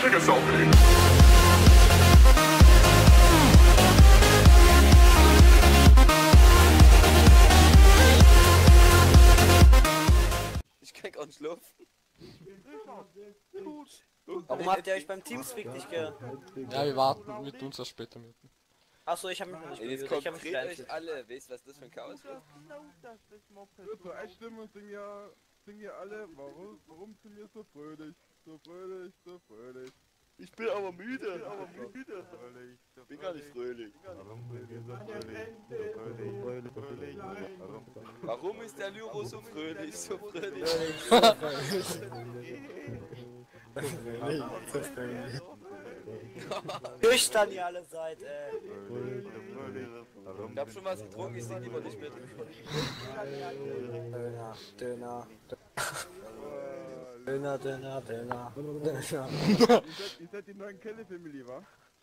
Ich kann gar nicht schlafen. Warum habt ihr euch beim Teamspeak nicht ge... Ja, wir warten mit uns erst später mit. Achso, ich habe mich noch nicht Ey, jetzt gemeldet. Ich habe mich konkret gleich euch alle. Weißt du, was das für ein Chaos wird? Zur Einstimmung singen ja alle, warum sind wir so fröhlich, so fröhlich, so fröhlich. Ich bin aber müde. Ich bin gar nicht fröhlich. Warum ist der Lyro so fröhlich, so fröhlich? nüchtern ihr alle seid, Ich hab schon was getrunken, ich sing lieber nicht mit. Döner. Döner. Ihr seid die neuen Kelly-Family, wa?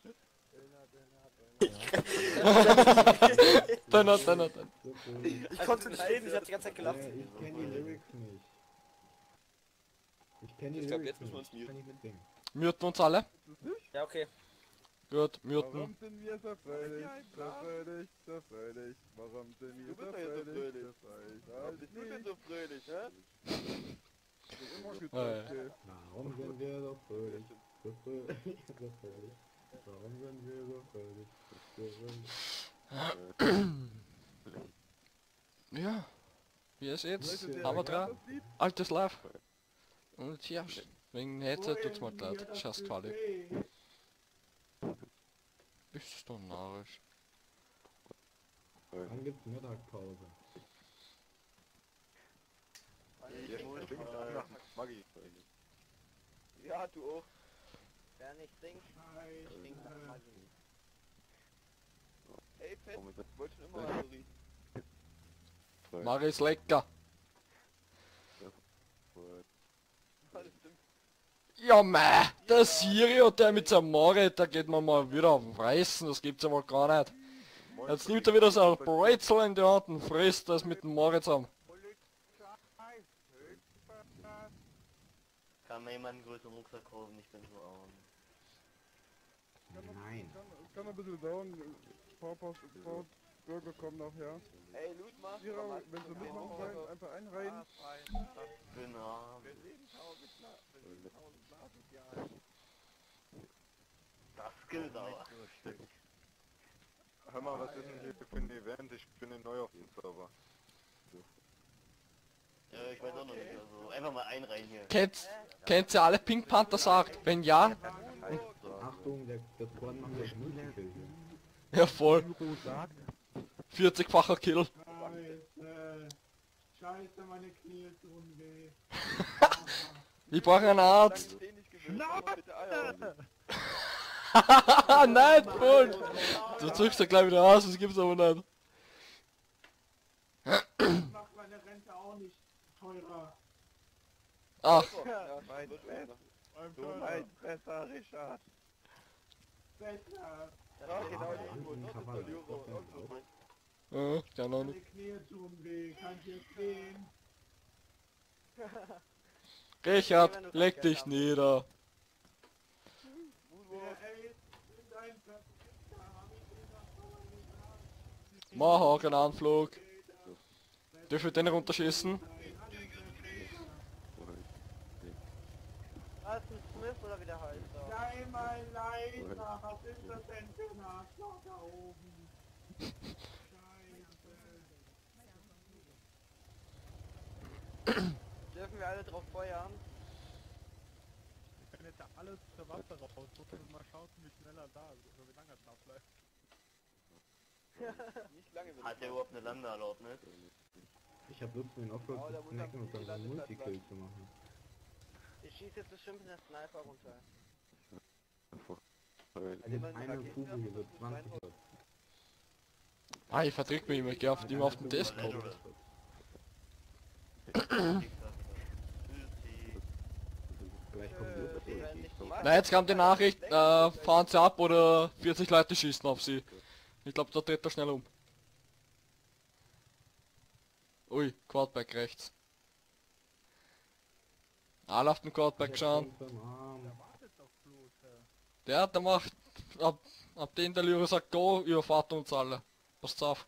Dann. Ich konnte nicht reden, ich hab die ganze Zeit gelacht. Ich kenne die Lyrics nicht. Ich kenne die Ich glaub, Lyrics jetzt müssen wir nicht. uns Kann ich mitsingen. Muten uns alle. Ja, okay. Gut, Warum muten. sind wir so fröhlich, so fröhlich, so fröhlich? Warum sind wir so fröhlich, so fröhlich? Du bist so fröhlich, hä? Immer gut, Ja, ja. okay. Warum sind wir so fröhlich? So fröhlich, so fröhlich. Warum sind wir so fröhlich? So fröhlich. Ja. Wie ist jetzt? Möchtet ihr Haben wir ein dran? anderes Lied? Altes Live. Und ja, wegen Headset tut's mal leid. Scheiß Quali. Bist du narrisch? Wann gibt's Mittagpause? Ja, du auch. Wer nicht singt, stinkt nach Magie. Hey, Pet, ich wollte schon immer mal so riechen. Mari ist lecker. Das stimmt. Ja mei, der Sirio, der mit seinem Mari, der geht mir mal wieder auf den Reißen, das gibt's ja wohl gar nicht. Jetzt nimmt er wieder so ein Brezel in die Hand und frisst das mit dem Mari zusammen. Kann mir jemand einen größeren Rucksack kaufen? Ich bin so arm. Nein. Es kann ein bisschen dauern. Bürger kommen noch her. Ey, Loot mal. Vierer, wenn sie mitmachen wollen, einfach einreihen. Ich bin arm. Das gilt aber. Hör mal, was ist denn hier für ein Event? Ich bin neu auf dem Server. Ja, ich weiß auch noch nicht. Also einfach mal einreihen hier. Kennt ihr alle Pink Panther sagt? Wenn ja, Achtung, der Korn macht das Musical hier. ja voll. 40-facher Kill. Scheiße, meine Knie tun weh. Ich brauche einen Arzt. Nein, voll. Du zückst ja gleich wieder aus, das gibt's aber nicht. Macht meine Rente auch nicht teurer. Ach, Weit besser, Richard. Besser. keine Ahnung. Meine Knie tun weh. Kann ich jetzt gehen? Richard, leg dich nieder. Mach auch einen Anflug. Dürfen wir den runterschießen? Was ist ein Smith oder wie der heißt? Sei mal leiser. Was ist das denn für ein Arschloch da oben? Dürfen wir alle drauf feuern? Ich kann jetzt alles zur Waffe raus. Mal schauen, wie schneller da ist, oder wie lange es noch bleibt. Nicht lange wird Hat der überhaupt eine Landeerlaubnis? Ich hab Lust, mir einen Offroad zu snacken und dann so einen Multikill zu machen. Ich schieße jetzt bestimmt in der Sniper runter. Eine Kugel hier wird 20 Leute. Ah, ich verträg mich immer, ich geh auf die auf den Desktop. Gleich kommt die Na, jetzt kam die Nachricht, fahren sie ab oder 40 Leute schießen auf sie. Ich glaube, da dreht er schnell um. Ui, Quadback rechts. Alle auf den Quadback schauen. Der macht, ab den der Lyra sagt, go, überfahrt uns alle. Passt auf.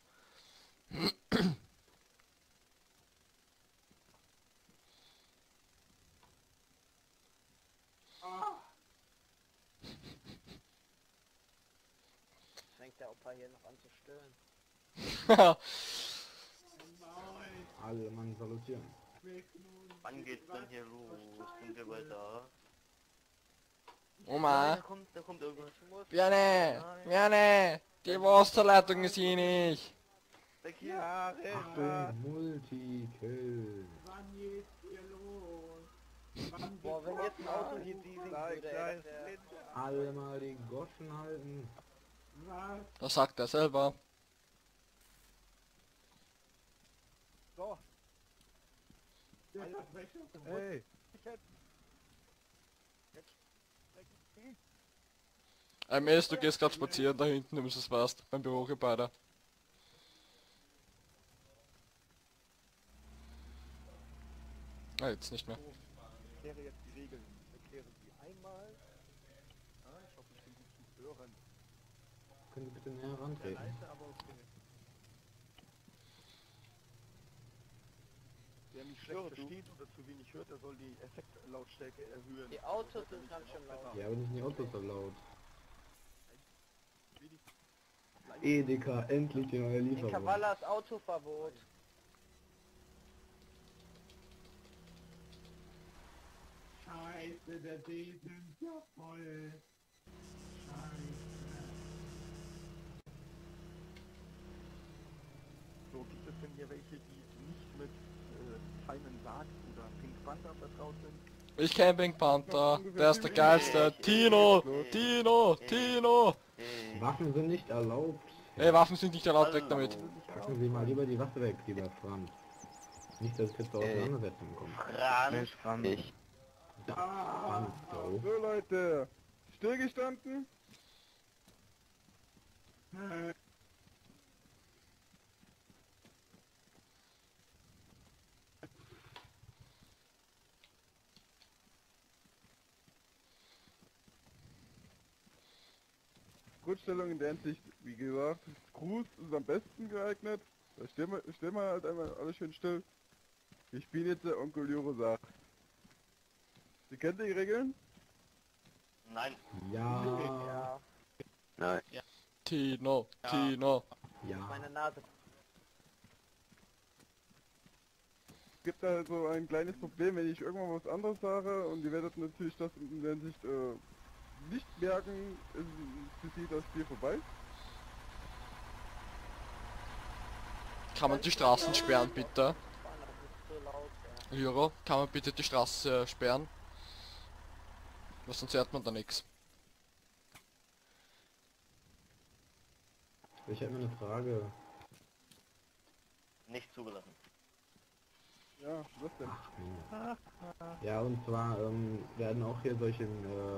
Fängt der Opa hier noch an zu stören. Alle Mann salutieren. Wann geht's denn hier los? Sind wir bald da? Oma, Da kommt irgendwas. Björne, die Wasserleitung ist hier nicht. Weg hier. Achtung, Multikill. Wann geht's hier los? Wann Boah, wenn jetzt ein Auto hier dieseln würde, ey, das wär- Alle mal die Goschen halten. was? Das sagt er selber. Der Verbrecher? Ey, MS, du gehst gerade spazieren da hinten, du es weißt, beim Bürogebäude. Ah, jetzt nicht mehr. Erkläre jetzt die Regeln. Erkläre sie einmal. Ich hoffe, ich bin gut zu hören. Können Sie bitte näher rantreten? Aber okay. Wer mich schlecht versteht oder zu wenig hört, der soll die Effektlautstärke erhöhen. Die Autos sind ganz schön laut. Ja, aber nicht die Autos so laut. Edeka, endlich die neue In Lieferung. Kavallas Autoverbot. Scheiße, der See sind ja voll. Scheiße. So, gibt es denn hier welche, die nicht mit feinen Sarg oder Pink Panther vertraut sind? Ich kenn Pink Panther, der ist der geilste. Tino, Tino, Tino. Hey. Waffen sind nicht erlaubt. Ey, Waffen sind nicht erlaubt, weg damit. Packen Sie mal lieber die Waffe weg, lieber Franz. Nicht, dass es jetzt zur Auseinandersetzung kommt. Franz. Ich. Das Franz, so. so Leute. Stillgestanden? Grundstellung in der Hinsicht, wie gesagt, Gruß ist am besten geeignet. Da stehen wir halt einmal alle schön still. Wir spielen jetzt der Onkel Lyro sagt. Sie kennt die Regeln? Nein. Ja, Ja, Tino, Tino. ja. meine Nase. Es gibt da halt so ein kleines Problem, wenn ich irgendwann was anderes sage und ihr werdet natürlich das in der Hinsicht nicht merken, ist für sie das Spiel vorbei. Kann man die Straßen sperren, bitte? Mann, das ist so laut, ey. Lyro, kann man bitte die Straße sperren? Weil sonst hört man da nichts. Ich hätte mal eine Frage. Nicht zugelassen. Ja, was denn? Ja, und zwar werden auch hier solche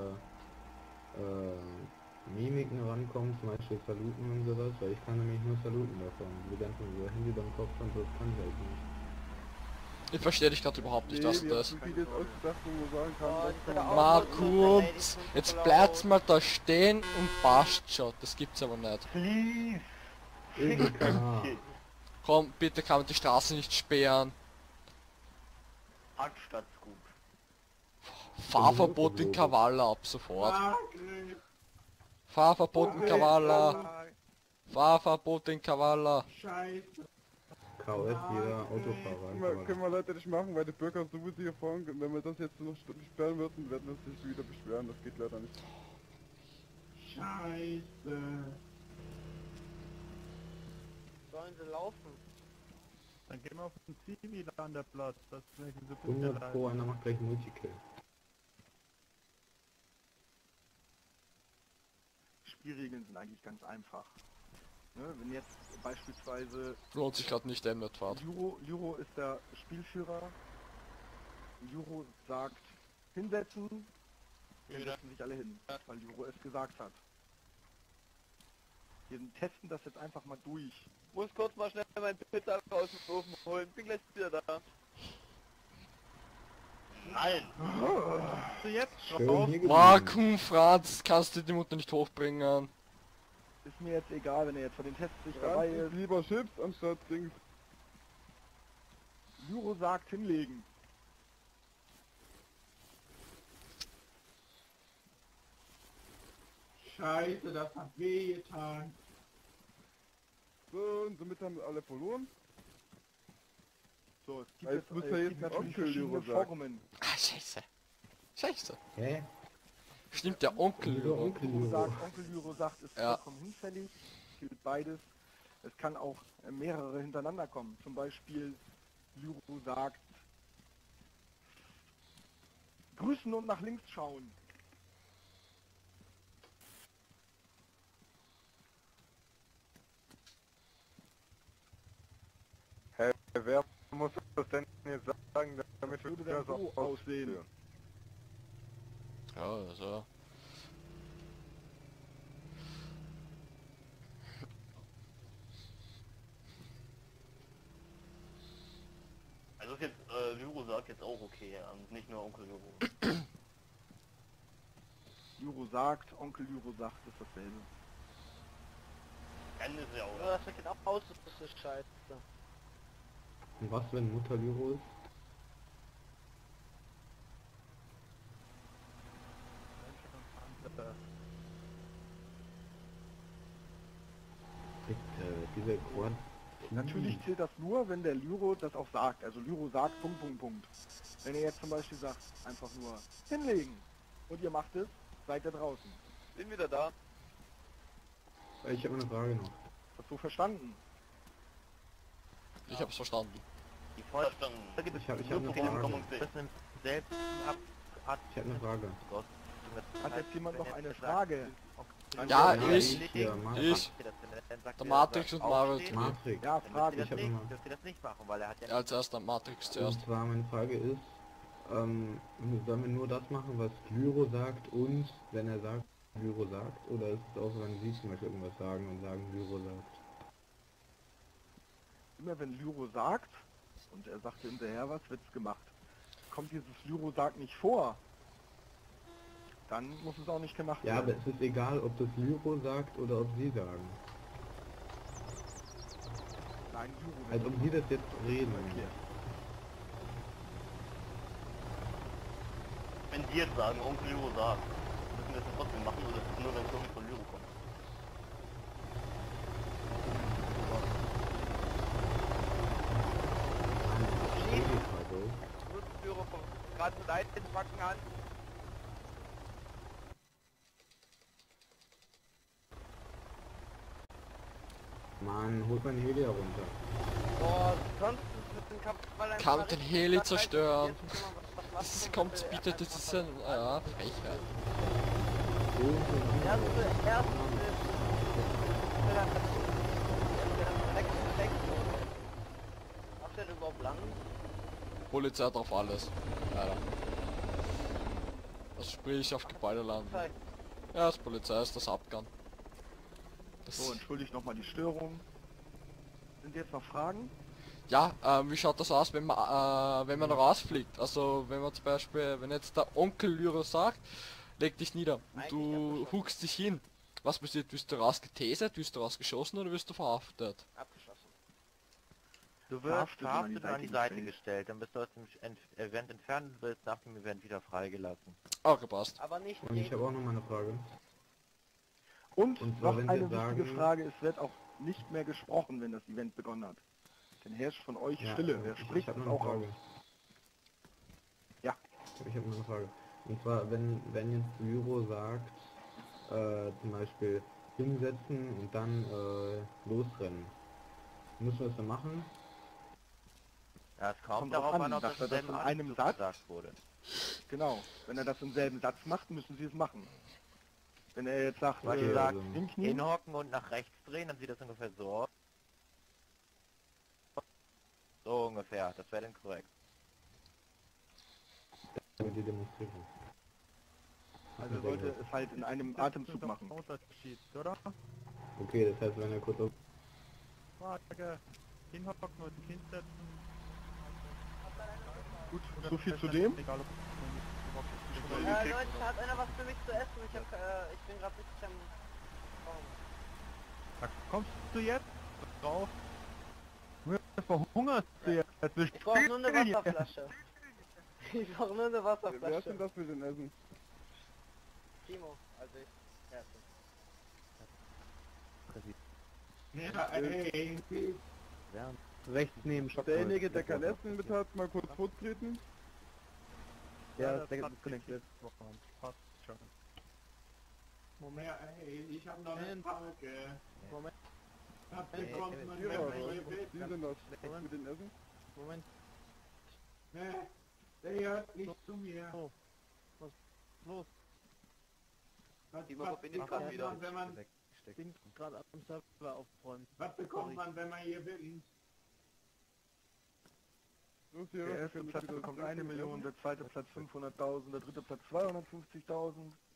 Mimiken rankommen, zum Beispiel Saluten und sowas, weil ich kann nämlich nur Saluten davon. Die ganzen so Handy beim Kopf und so, das kann ich halt nicht. Ich verstehe dich gerade überhaupt nicht, dass wir das. haben Videos ausgedacht, wo man sagen kann, Oh, das kann man Auto- Markus, jetzt bleibt's mal da stehen und passt schon. Das gibt's aber nicht. Please. Edeka. Komm, bitte kann man die Straße nicht sperren. Hack statt Scoop. Fahrverbot in Kavala ab sofort. Margret. Fahrverbot in Kavala. Fahrverbot in Kavala. Scheiße. KS, jeder Autofahrer. können wir Leute nicht machen, weil die Bürger so gut hier fahren, wenn wir das jetzt noch sperren würden, werden wir sich wieder beschweren, das geht leider nicht. Scheiße. Sollen sie laufen? Dann gehen wir auf den Zivi-Landerplatz. Das ist nicht so 100 Pro, einer macht gleich Multikill. Spielregeln sind eigentlich ganz einfach. Ne, wenn jetzt beispielsweise Lohnt sich gerade nicht, Fahrt. Lyro ist der Spielführer. Lyro sagt, hinsetzen, dann setzen sich alle hin, weil Lyro es gesagt hat. Wir testen das jetzt einfach mal durch. Muss kurz mal schnell mein Pizza aus dem Ofen holen. Bin gleich wieder da. Nein! Bist du jetzt Schön drauf? hier Boah, geblieben. komm Franz, kannst du die Mutter nicht hochbringen? Ist mir jetzt egal, wenn er jetzt von den Tests nicht dabei Franz ist. ist lieber Chips anstatt Dings. Lyro sagt hinlegen. Scheiße, das hat wehgetan. So, und somit haben wir alle verloren. So, es gibt, Jetzt muss ja es jetzt gibt ein natürlich Onkel Lyro verschiedene sagen. Formen. Ah, scheiße. Scheiße. Hä? Stimmt, der Onkel. Wieso Onkel Lyro? Onkel Lyro sagt, ist Ja. vollkommen hinfällig. Gilt beides. Es kann auch mehrere hintereinander kommen. Zum Beispiel Lyro sagt, grüßen und nach links schauen. Hä, wer muss das denn jetzt sagen, damit wir Würde das dann so auch aussehen. ausführen? Ja, so. Also ist jetzt, Lyro sagt jetzt auch okay, ja, und nicht nur Onkel Lyro. Lyro sagt, Onkel Lyro sagt, ist dasselbe. Kennen ist ja auch. Ja, das sieht auch aus, das ist scheiße. Und was, wenn Mutter Lyro ist? Diese Quad... Natürlich zählt das nur, wenn der Lyro das auch sagt. Also Lyro sagt Punkt, Punkt, Punkt. Wenn er jetzt zum Beispiel sagt, einfach nur hinlegen und ihr macht es, seid ihr draußen. Bin wieder da. Ich habe eine Frage noch. Hast du verstanden? Ich hab's verstanden. Die Vollverstanden. Ich hab eine Frage. Selbst Ich habe eine Frage. Hat jetzt jemand noch eine Frage? Ja, Ja, ich. Ja, Ich. Der Matrix und Mario. Matrix. Ja, Frage. Ich habe nochmal. das nicht machen, weil er hat Ja, als erster Matrix zuerst. Und zwar meine Frage ist, sollen wir nur das machen, was Lyro sagt und wenn er sagt, Lyro sagt, oder ist es auch, wenn Sie zum Beispiel irgendwas sagen und sagen, Lyro sagt? Immer wenn Lyro sagt, und er sagte hinterher was, wird's gemacht. Kommt dieses Lyro sagt nicht vor, dann muss es auch nicht gemacht Ja, aber werden. es ist egal, ob das Lyro sagt oder ob Sie sagen. Nein, Lyro Als ob Sie das jetzt reden. Wenn die jetzt sagen, Onkel Lyro sagt, müssen wir das dann trotzdem machen oder ist es nur, wenn es irgendwie von Lyro kommt? Führer vom gerade Leiten packen an. Mann, holt mein Heli herunter. Boah, sonst mit dem Kampfball Kann den Heli zerstören. Das kommt, bitte, das ist ein... Ja, Frechheit. Erste Macht der überhaupt lang? Polizei drauf alles. Leider. Also sprich auf Gebäude landen. Ja, das Polizei ist das Abgang. Das So, entschuldigt nochmal die Störung. Sind jetzt noch Fragen? ja, wie schaut das aus, wenn man rausfliegt? Also wenn man zum Beispiel, wenn jetzt der Onkel Lyro sagt, leg dich nieder und Eigentlich du abgeschossen. huckst dich hin. Was passiert? Wirst du rausgetasert, wirst du rausgeschossen oder wirst du verhaftet? Abgeschossen. Du Verhaftet wirst verhaftet und an die Seite gestellt. gestellt, dann bist du aus dem Event entfernt und wirst nach dem Event wieder freigelassen. Auch gepasst. Aber nicht Und ich habe auch noch mal eine Frage. Und, Und zwar, noch wenn eine wir wichtige sagen- Frage, es wird auch nicht mehr gesprochen, wenn das Event begonnen hat. Denn herrscht von euch Stille. Wer spricht, ich habe ist noch eine auch raus. Frage. Ja. Ich habe noch eine Frage. Und zwar, wenn jetzt Lyro sagt, zum Beispiel hinsetzen und dann losrennen. Müssen wir das dann machen? Ja, es Kommt drauf an, dass er das in einem Satz- gesagt wurde. Genau. Wenn er das im selben Satz macht, müssen sie es machen. Wenn er jetzt sagt, Was Okay, sagt, also- hinknien, hinhocken und nach rechts drehen, dann sieht das ungefähr so aus. So ungefähr, das wäre dann korrekt. Mit die Demonstrierung. also er sollte es halt in einem Atemzug machen. Unterschied, oder? Okay, das heißt, wenn er kurz auf... Frage. Hinhocken und hinsetzen. Gut, so viel zu dem. Egal, ob Leute, hat einer was für mich zu essen? Ich bin gerade richtig am... da kommst du jetzt drauf. Du verhungerst du jetzt. Ich brauche nur eine Wasserflasche. Ich brauche nur eine Wer ist denn Wasserflasche. das für den Essen? Timo, also ich. Ja, Ja, ey. Rechts neben Stock. Derjenige, der kein Essen mit hat, mal kurz vortreten. Ja, das der hat ist connected. Passt schon. Moment, ey, ich hab noch eine Frage. Moment. Was bekommt man, Ja, wenn man hier was will? Sie denn das mit den Essen? Moment. Ne, der hört nicht zu mir. Oh. Los. Timo, Was verbinde ich bekommt grad wieder. man, wenn man... Ich bin gerade am Server aufräumen. Was bekommt man, wenn man hier will? Los hier, Der erste findet Platz wieder bekommt das 1 Essen. Million, der zweite Platz 500.000, der dritte Platz 250.000.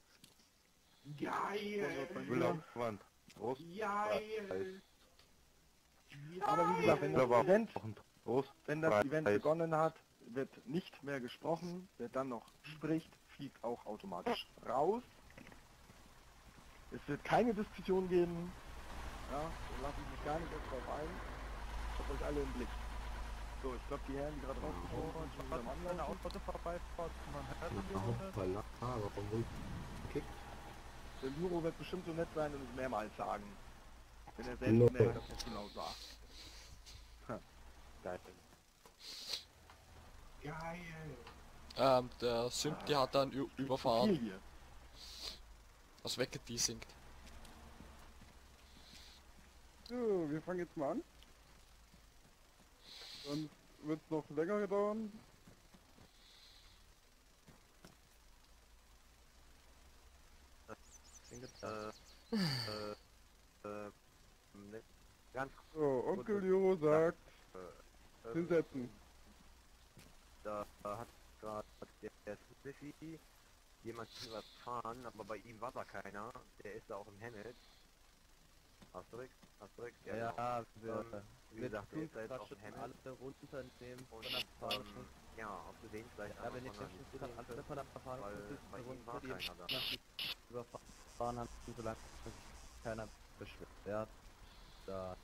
Geil! Müller-Wand. Prost. Geil! Aber wie gesagt, wenn das Aber Event, Prost. wenn das Preis. Event begonnen hat, wird nicht mehr gesprochen. Wer dann noch spricht, fliegt auch automatisch raus. Es wird keine Diskussion geben. Ja, da lasse ich mich gar nicht erst drauf ein. Ich habe euch alle im Blick. So, ich glaube, die Herren, die gerade rausgekommen sind, sind wieder am Wenn anderen. eine Auto vorbeifährt, man hört ihn Hoppala, warum wurde gekickt? Der Lyro wird bestimmt so nett sein und es mehrmals sagen. Wenn er Hallo. selbst merkt, dass er es genau sagt. Geil. Geil! Der Simp, die hat dann überfahren. Viel hier. Was weggedesinkt. So, wir fangen jetzt mal an. Sonst wird es noch länger dauern. Ganz So, Onkel Juro sagt, hinsetzen. da hat gerade der Smithy jemand überfahren, aber bei ihm war da keiner. Der ist da auch im Hemmet. Asterix? Ja, wie gesagt, der ist da jetzt auch im Hemmet. Alle runternehmen Und, von der Fahrt. ja, auf Versehen vielleicht Ja, wenn ich einfach jetzt mal nicht alle von der Fahrt weil bei ihm war keiner da. überfahren haben, solange sich keiner beschwert. Da.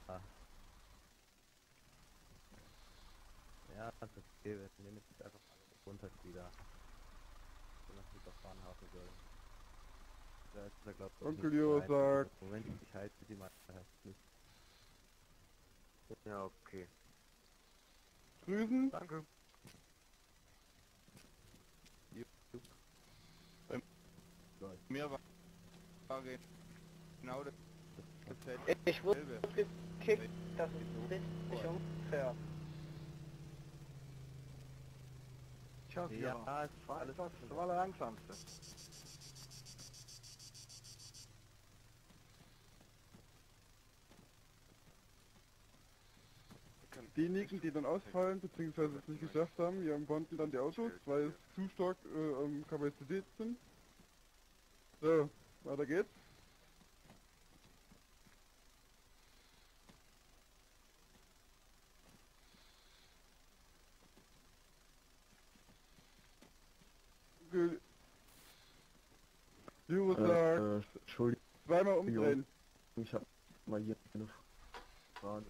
Ja, das ist okay, wir nehmen jetzt einfach alle runter wieder. Wenn man es überfahren haben soll. Da ist er, glaubt, Onkel Juro sagt, Moment, ich halte die mal nicht. Ja, okay. grüßen. Danke. Mir war genau das Ich wurde gekickt, das ist richtig unfair. Tja, Ja, ja, es war alles das war der langsamste. Diejenigen, die dann ausfallen, beziehungsweise es nicht geschafft haben, die abonnten dann die Autos, weil es zu stark Kapazität sind. So, weiter geht's. Juro sagt, Entschuldigung, zweimal umdrehen. ich habe mal hier eine Frage.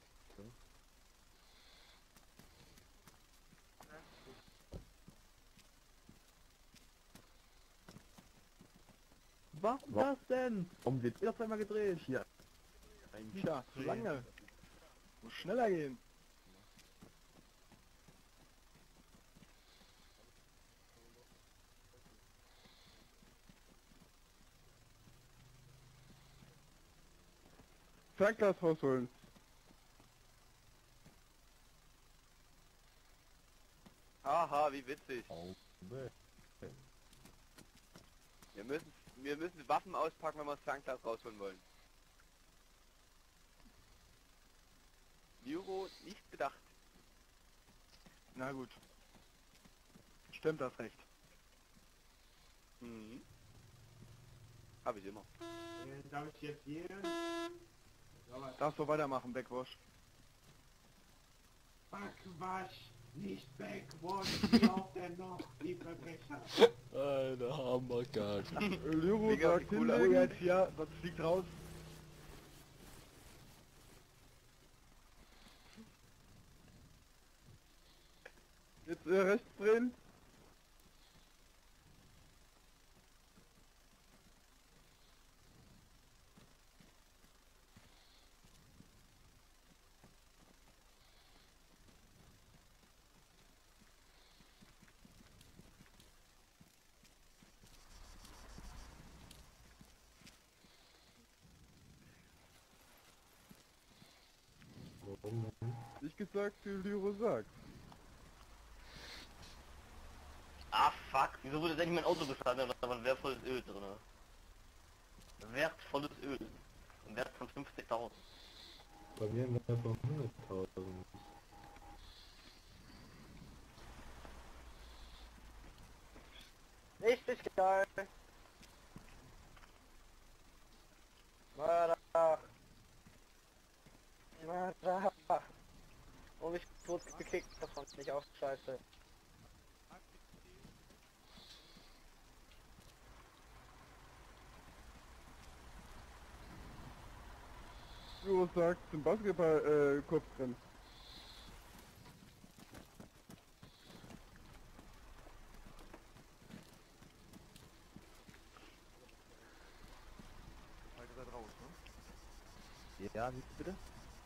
Warum das denn? Warum wird ihr auf einmal gedreht? Hier. Tja, zu lange. Muss schneller gehen. Fernglas rausholen. Haha, wie witzig. Oh, Wir müssen Waffen auspacken, wenn wir das Fernglas rausholen wollen. Euro nicht bedacht. Na gut. Stimmt das recht. Mhm. Hab ich immer. Darf ich jetzt hier? Darfst du weitermachen, Backwash? Backwasch! Nicht weg, wo glaubt denn noch die Verbrecher? Alter, hammergeil. Lyro Mega sagt cool, hinlegen. jetzt hier, was fliegt raus? Jetzt rechts drehen. Warum denn? Ich gesagt, wie Lyro sagt. Ah fuck, wieso wurde denn nicht mein Auto gestartet? Da war ein wertvolles Öl drin. Wertvolles Öl. Ein Wert von 50.000. Bei mir im Wert von 100.000. Richtig geil. Mörder. Mörder. Und ich wurde gekickt davon, nicht auf Scheiße. Lyro sagt zum Basketball Kopfrennen. Ihr seid raus, ne? Ja, wie bitte?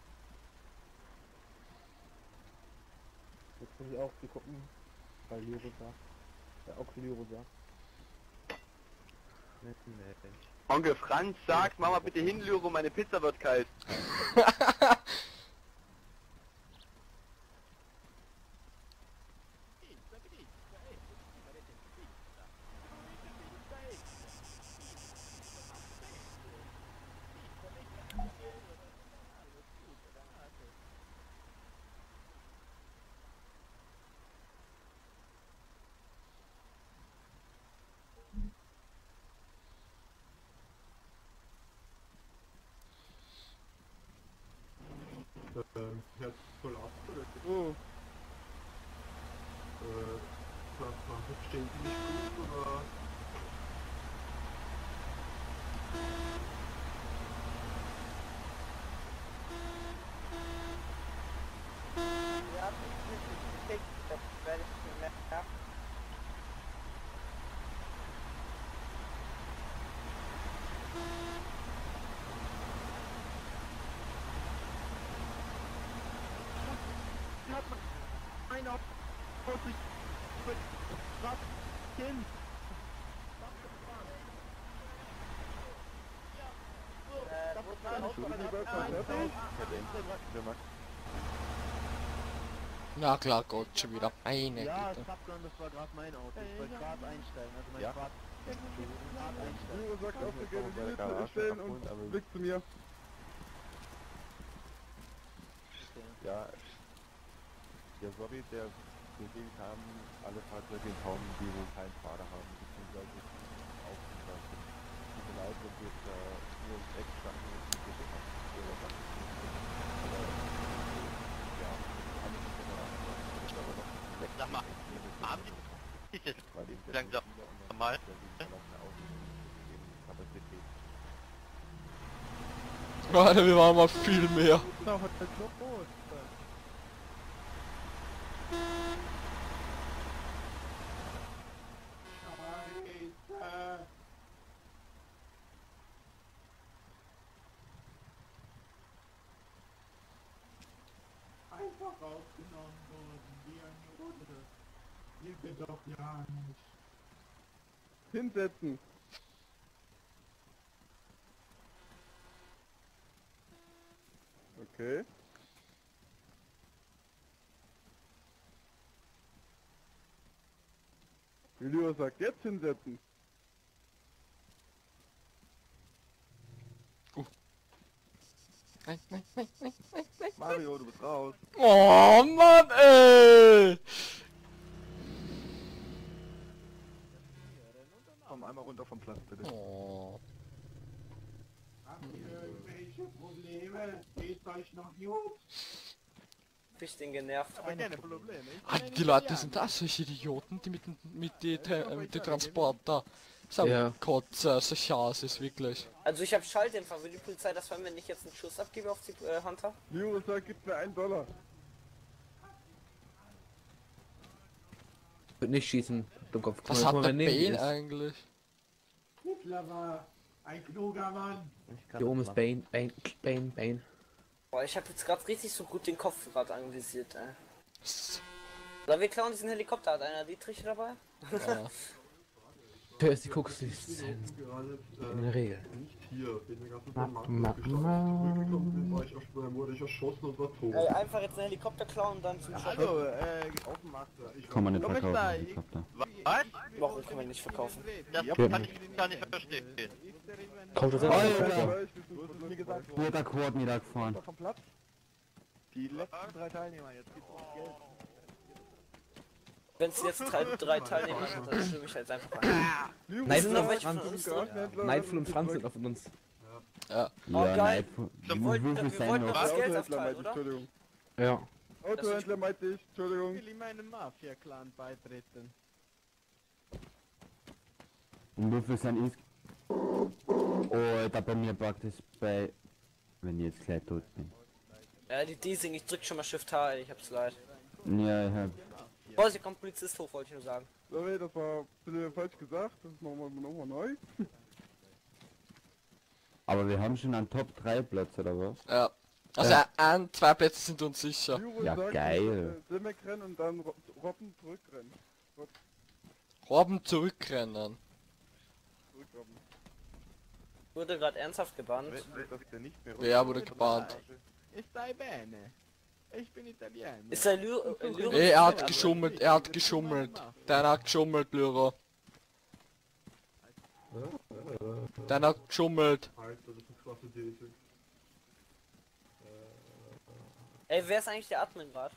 Jetzt muss ich auch die gucken, weil Lyro sagt. Auch Lyro sagt. Onkel Franz sagt, mach mal bitte hin, Lyro, meine Pizza wird kalt. Herz voll ab. Oh, Platz 20 stehen die nicht gut, oder? Ja, ich bin gekickt, das werde ich nicht mehr merken. Ein Auto sich was hin. Wo ist mein Auto? Na klar, Gott, schon wieder eine Ja, Güte. Subgun, das war gerade mein Auto. Ich wollte gerade einsteigen, also mein Quad. Gerade einsteigen. Lyro sagt auch, wir gerne Linie stellen und weg zu mir. Ja, der Sorry, der gesehen haben, alle Fahrzeuge in Raum, die wohl keinen Fahrer haben, beziehungsweise aufgeschlagen sind. Tut mir leid, wenn wir jetzt nur ums Eck standen und nicht so gemacht haben. Aber ja, alles ist immer aber noch weg. Sag mal, haben die das Weil eben der langsam Spieler und mal? der verlassene Autos eben Kapazität. Alter, wir waren mal viel mehr. Da hat der Club rot. Scheiße. Einfach rausgenommen worden, wie eine Runde. Ihr geht doch ja nicht. Hinsetzen. Okay. Lyro sagt jetzt hinsetzen. Nein, nein, nein, nein, nein, nein. Mario, du bist raus. Oh Mann, ey! Komm einmal runter vom Platz, bitte. Oh. Habt ihr irgendwelche Probleme? Geht's euch noch gut? bisschen genervt. Aber keine Probleme. Ah, die Leute sind da solche Idioten, die mit den Transporter. So Ja. Kotze, so Chance ist wirklich. Also ich habe Schalldämpfer. Will die Polizei das hören, wenn ich jetzt einen Schuss abgebe auf die Hunter? Lyro sagt, gib mir $1. Wird nicht schießen. Dumm Kopf. Was hat der Bane eigentlich? Hitler war ein kluger Mann. Hier oben ist Bane. Bane. Boah, ich habe jetzt gerade richtig so gut den Kopf gerade anvisiert, ey. Oder wir klauen diesen Helikopter. Hat einer Dietrich dabei? Ja. Zuerst die Kokoslizenz. In der Regel. Ey, einfach jetzt einen Helikopter klauen und dann zum Schluss. Hallo, Kann man nicht Komm verkaufen, da. Helikopter. Warum kann man nicht verkaufen? Das Ja. kann ich gar nicht verstehen. Kommt das Alter. Du hast es mir gesagt, Wo hat der Quad niedergefahren? vom Platz. Die letzten 3 Teilnehmer, jetzt geht's ums Geld. Wenn es jetzt drei Teilnehmer sind, dann stimme ich halt einfach an. Nein, Sind noch welche von uns drin? Nightfall und Franz sind auf uns. Ja. Oh, Ja, geil. nein. Wir wollten Wie viel das sein noch? Geld Autohändler aufteilen, meinte ich, oder? Entschuldigung. Ja. Autohändler meinte ich, Entschuldigung. Ich will meinem Mafia-Clan beitreten. Und wie viel sind ist? Oh, da bei mir packt es bei... Wenn ich jetzt gleich tot bin. Ja, die Diesing, ich drück schon mal Shift H, ich hab's leid. Ja, ich hab... Boah, hier kommt Polizist hoch, wollte ich nur sagen. Sorry, das war ein bisschen falsch gesagt. Das machen wir nochmal neu. Aber wir haben schon einen Top 3 Platz, oder was? Ja. Also ein, 2 Plätze sind uns sicher. Lyro Ja, sagt, geil. Simek rennen und dann Robben zurückrennen. Robben zurückrennen. Zurückrobben. Wurde gerade ernsthaft gebannt. Wer wurde gebannt? Ist sei bene. Ich bin Italiener. Ist der Lyro... Ey, er hat geschummelt, er hat geschummelt. Deiner hat geschummelt, Lyro. Deiner hat geschummelt. Ey, wer ist eigentlich der Admin gerade?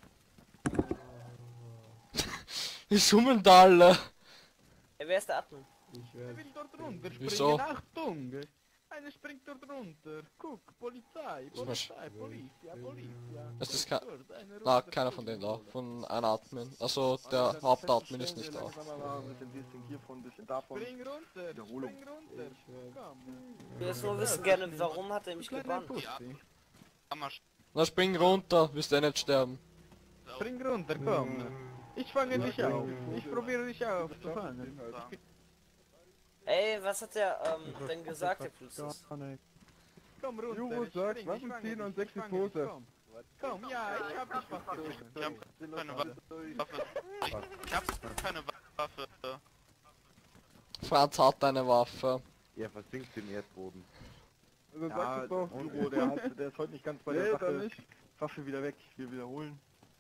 Die schummeln da alle. Ey, wer ist der Admin? Er will dort runter Wieso? springen. Achtung! Einer springt dort runter. Guck, Polizei, Polizia. Es ist kein... Dort, einer Na, runter. keiner von denen da. Von einem Admin. Also der Hauptadmin ist nicht da. Ein bisschen Disting hiervon, ein bisschen davon. Spring runter, Wiederholung. spring runter. Komm. Wir jetzt nur wissen gerne, warum hat er mich gebannt? Na, spring runter, wirst eh nicht sterben. Spring runter, komm. Ich fange dich auf. Ich probiere dich aufzufangen. Ey, was hat der denn gesagt, der Polizist? Komm runter, Lyro ich sagt, spring, Waffen ich fange ziehen dich, und ich 6 fange dich, Pose. komm. Komm, ja, ich hab dich was gefangen. Ich hab keine Waffe. Franz hat eine Waffe. Er versinkt im Erdboden. Also Ja, sag es doch. Lyro, der ist heute nicht ganz bei Nee, der dann Sache. nicht. Waffe wieder weg, wir wiederholen.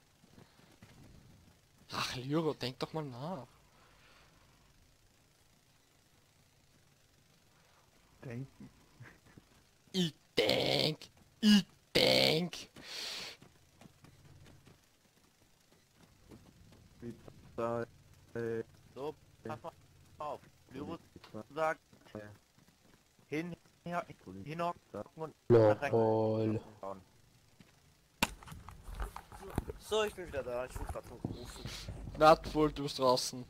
Ach, Lyro, denk doch mal nach. Denken. Ich denk. So, pass mal auf. Lyro sagt, hinhocken und Lol. So, ich bin wieder da, ich wurde gerade gerufen. Nerdvoll, du bist draußen.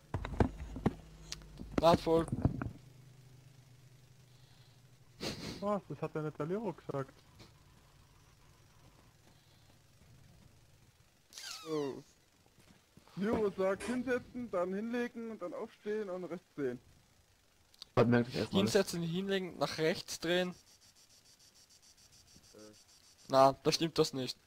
Nerdvoll. Was? Das hat der nicht der Lyro gesagt. So. Lyro sagt hinsetzen, dann hinlegen und dann aufstehen und rechts sehen. Was merkt ich erstmal? Hinsetzen, hinlegen, nach rechts drehen. Na, da stimmt das nicht.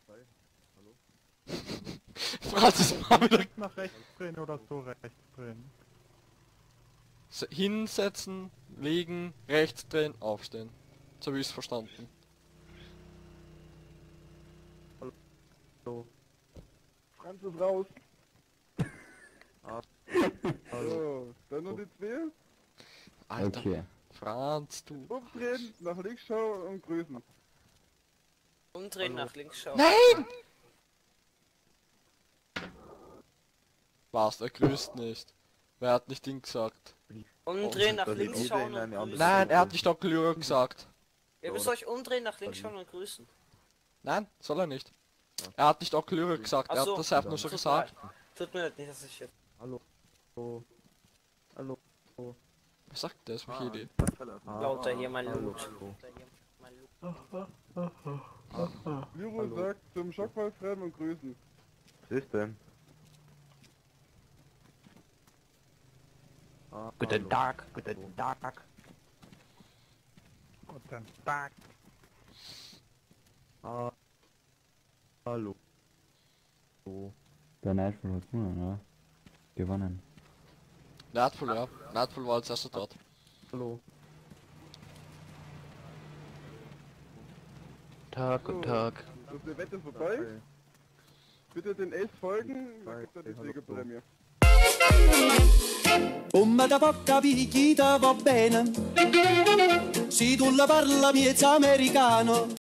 Franz ist mal wieder... Nach rechts drehen oder so rechts drehen. So, hinsetzen, legen, rechts drehen, aufstehen. So habe ich es verstanden. Franz ist raus. So, dann nur die zwei. Alter, Okay. Franz, du... Umdrehen, nach links schauen und grüßen. Umdrehen, nach links schauen. Nein! Was, er grüßt nicht. Wer hat nicht ihn gesagt? Umdrehen, nach links schauen und grüßen. Nein, er hat nicht Dr. Lyro gesagt. Ihr müsst euch umdrehen, nach links schauen und grüßen. Nein, soll er nicht. Er hat nicht Onkel Lyro gesagt, er Ach hat so. das einfach nur so gesagt. Tut mir leid, nicht, dass ich jetzt... Hallo. Hallo. Was sagt der? Ist mich Idee. Lauter hier mein Hallo. Loot. Lyro sagt zum Schockwaldfremden und grüßen. Was ist denn? Guten Tag, guten Tag. Guten Tag. Hallo. Der Nightfall hat gewonnen, oder? Gewonnen. Nightfall, ja. Nightfall war als erster dort. Hallo. Guten Tag. Das Event ist vorbei. Bitte den Ace folgen, dann gibt er die Siegerprämie. Come da porta picchita va bene, si tu la parla miezza americano.